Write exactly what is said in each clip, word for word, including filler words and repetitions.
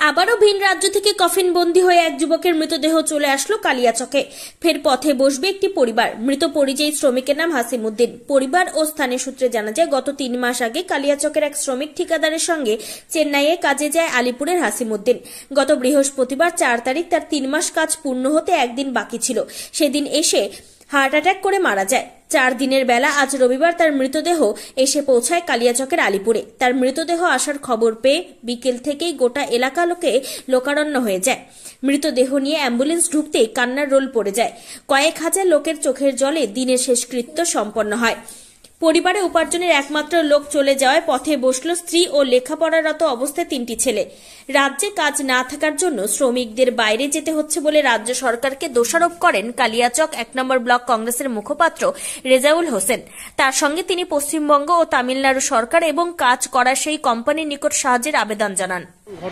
আবারও ভিন রাজ্য থেকে কফিন বন্দী হয়ে এক যুবকের মৃতদেহ চলে আসলো কালিয়াচকে। ফের পথে বসবে একটি পরিবার। মৃত পরিযায়ী শ্রমিকের নাম হাসিমউদ্দিন। পরিবার ও স্থানীয় সূত্রে জানা যায়, গত তিন মাস আগে কালিয়াচকের এক শ্রমিক ঠিকাদারের সঙ্গে চেন্নাইয়ে কাজে যায় আলিপুরের হাসিমউদ্দিন। গত বৃহস্পতিবার চার তারিখ তার তিন মাস কাজ পূর্ণ হতে একদিন বাকি ছিল। সেদিন এসে হার্ট অ্যাটাক করে মারা যায়। চার দিনের বেলা আজ রবিবার তার মৃতদেহ এসে পৌঁছায় কালিয়াচকের আলিপুরে। তার মৃতদেহ আসার খবর পেয়ে বিকেল থেকেই গোটা এলাকা লোকে লোকারণ্য হয়ে যায়। মৃতদেহ নিয়ে অ্যাম্বুলেন্স ঢুকতেই কান্নার রোল পড়ে যায়। কয়েক হাজার লোকের চোখের জলে দিনের শেষকৃত্য সম্পন্ন হয়। পরিবারে উপার্জনের একমাত্র লোক চলে যাওয়ায় পথে বসল স্ত্রী ও লেখাপড়ারত অবস্থায় তিনটি ছেলে। রাজ্যে কাজ না থাকার জন্য শ্রমিকদের বাইরে যেতে হচ্ছে বলে রাজ্য সরকারকে দোষারোপ করেন কালিয়াচক এক নম্বর ব্লক কংগ্রেসের মুখপাত্র রেজাউল হোসেন। তার সঙ্গে তিনি পশ্চিমবঙ্গ ও তামিলনাড়ু সরকার এবং কাজ করা সেই কোম্পানির নিকট সাহায্যের আবেদন জানান।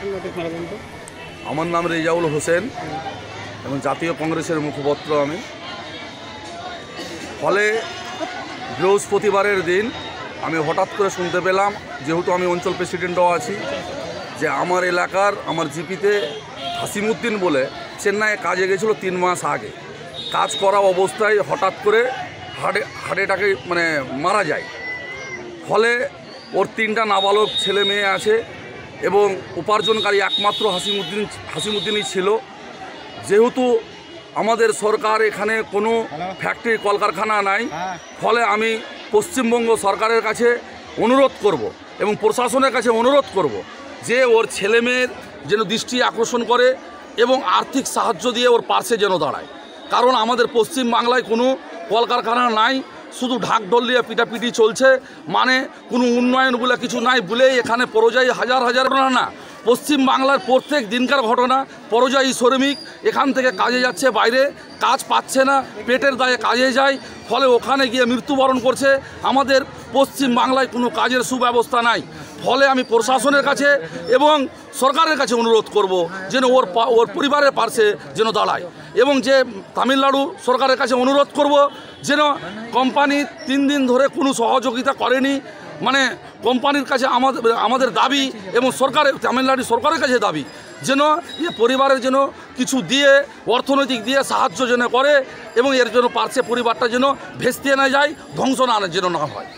আমার নাম রেজাউল হোসেন এবং জাতীয় কংগ্রেসের মুখপাত্র আমি। ফলে বৃহস্পতিবারের দিন আমি হঠাৎ করে শুনতে পেলাম, যেহেতু আমি অঞ্চল প্রেসিডেন্টও আছি, যে আমার এলাকার আমার জিপিতে হাসিমউদ্দিন বলে চেন্নাইয়ে কাজে গেছিলো তিন মাস আগে। কাজ করা অবস্থায় হঠাৎ করে হার্টে হার্ট অ্যাটাকে মানে মারা যায়। ফলে ওর তিনটা নাবালক ছেলে মেয়ে আছে এবং উপার্জনকারী একমাত্র হাসিমউদ্দিন হাসিমউদ্দিনই ছিল। যেহেতু আমাদের সরকার এখানে কোনো ফ্যাক্টরি কলকারখানা নাই, ফলে আমি পশ্চিমবঙ্গ সরকারের কাছে অনুরোধ করব এবং প্রশাসনের কাছে অনুরোধ করব যে ওর ছেলেমেয়ের যেন দৃষ্টি আকর্ষণ করে এবং আর্থিক সাহায্য দিয়ে ওর পাশে যেন দাঁড়ায়। কারণ আমাদের পশ্চিম বাংলায় কোনো কলকারখানা নাই, শুধু ঢাকঢোল দিয়ে পিটাপিটি চলছে, মানে কোনো উন্নয়ন বলে কিছু নাই বলেই এখানে পরিযায়ী হাজার হাজার না পশ্চিম বাংলার প্রত্যেক দিনকার ঘটনা। পরিযায়ী শ্রমিক এখান থেকে কাজে যাচ্ছে, বাইরে কাজ পাচ্ছে না, পেটের দায়ে কাজে যায়, ফলে ওখানে গিয়ে মৃত্যুবরণ করছে। আমাদের পশ্চিম বাংলায় কোনো কাজের সুব্যবস্থা নাই। ফলে আমি প্রশাসনের কাছে এবং সরকারের কাছে অনুরোধ করব যেন ওর ওর পরিবারের পাশে যেন দাঁড়ায় এবং যে তামিলনাড়ু সরকারের কাছে অনুরোধ করব যেন কোম্পানি তিন দিন ধরে কোনো সহযোগিতা করেনি। মানে কোম্পানির কাছে আমাদের আমাদের দাবি এবং সরকারের তামিলনাড়ু সরকারের কাছে দাবি যেন এ পরিবারের যেন কিছু দিয়ে অর্থনৈতিক দিয়ে সাহায্য যেন করে এবং এর জন্য পার্শ্বে পরিবারটা যেন ভেস্তে না যায়, ধ্বংস না যেন না হয়।